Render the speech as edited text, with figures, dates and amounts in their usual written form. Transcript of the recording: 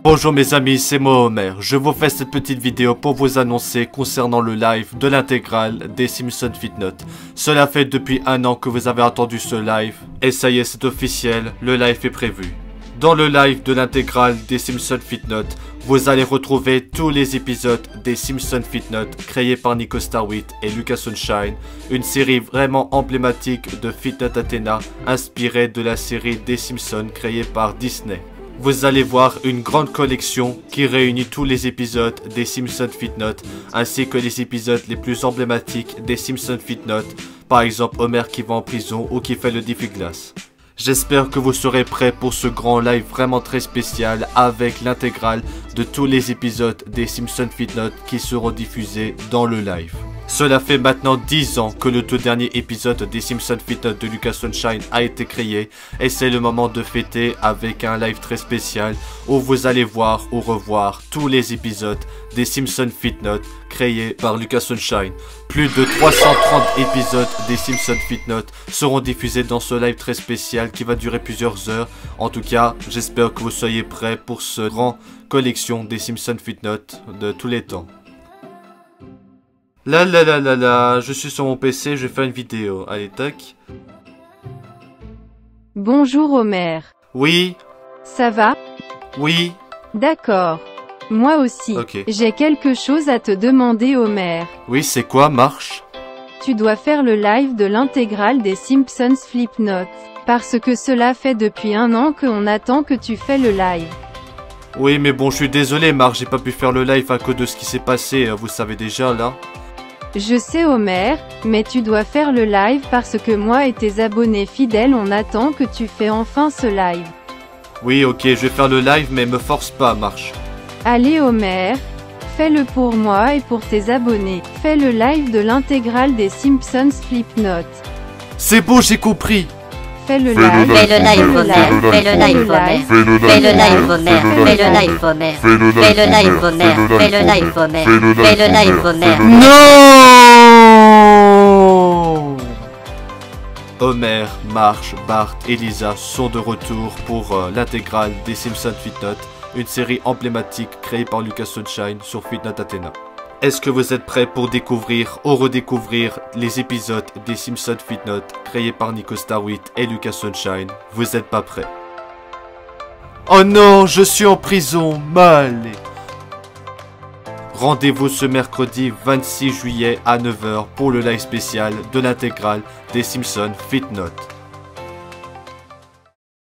Bonjour mes amis, c'est moi Homer. Je vous fais cette petite vidéo pour vous annoncer concernant le live de l'intégrale des Simpsons Fitnote. Cela fait depuis un an que vous avez attendu ce live et ça y est, c'est officiel, le live est prévu. Dans le live de l'intégrale des Simpsons Fitnote, vous allez retrouver tous les épisodes des Simpsons Fitnote créés par Nico Starwit et Lucas Sunshine, une série vraiment emblématique de Fitnote Athena inspirée de la série des Simpsons créée par Disney. Vous allez voir une grande collection qui réunit tous les épisodes des Simpsons Fitnote ainsi que les épisodes les plus emblématiques des Simpsons Fitnote, par exemple Homer qui va en prison ou qui fait le défi glace. J'espère que vous serez prêts pour ce grand live vraiment très spécial avec l'intégrale de tous les épisodes des Simpsons Fitnote qui seront diffusés dans le live. Cela fait maintenant 10 ans que le tout dernier épisode des Simpsons Fitnote de Lucas Sunshine a été créé et c'est le moment de fêter avec un live très spécial où vous allez voir ou revoir tous les épisodes des Simpsons Fitnote créés par Lucas Sunshine. Plus de 330 épisodes des Simpsons Fitnote seront diffusés dans ce live très spécial qui va durer plusieurs heures. En tout cas, j'espère que vous soyez prêts pour ce grand collection des Simpsons Fitnote de tous les temps. Je suis sur mon PC, je vais faire une vidéo. Allez, tac. Bonjour Homer. Oui. Ça va? Oui. D'accord. Moi aussi. Ok. J'ai quelque chose à te demander Homer. Oui, c'est quoi, marche? Tu dois faire le live de l'intégrale des Simpsons Flipnote. Parce que cela fait depuis un an qu'on attend que tu fais le live. Oui, mais bon, je suis désolé, Marc, j'ai pas pu faire le live à cause de ce qui s'est passé, vous savez déjà, là. Je sais Homer, mais tu dois faire le live parce que moi et tes abonnés fidèles on attend que tu fais enfin ce live. Oui, ok, je vais faire le live, mais me force pas, marche. Allez Homer, fais-le pour moi et pour tes abonnés. Fais le live de l'intégrale des Simpsons Flipnote. C'est bon, j'ai compris. Fais le live. Fais le live Homer, fais le live Homer, fais le live Homer, fais le live Homer, fais le live Homer, fais le live Homer, fais le live Homer. Non! Homer, Marge, Bart et Lisa sont de retour pour l'intégrale des Simpsons Fitnote, une série emblématique créée par Lucas Sunshine sur Fitnote Athena. Est-ce que vous êtes prêts pour découvrir ou redécouvrir les épisodes des Simpsons Fitnote créés par Nico Starwit et Lucas Sunshine? Vous n'êtes pas prêts? Oh non, je suis en prison, mal. Rendez-vous ce mercredi 26 juillet à 9 h pour le live spécial de l'intégrale des Simpsons Fitnote.